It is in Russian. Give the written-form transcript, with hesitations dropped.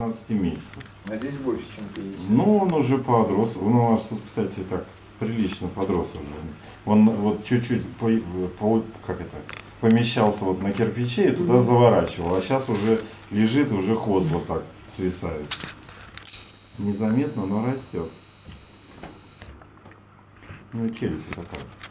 18 месяцев. А здесь больше, чем 50. Ну, он уже подрос. Он у нас тут, кстати, так прилично подрос уже. Он вот чуть-чуть помещался вот на кирпиче и туда заворачивал. А сейчас уже лежит, уже хвост вот так свисает. Незаметно, но растет. Ну и челюсть такая.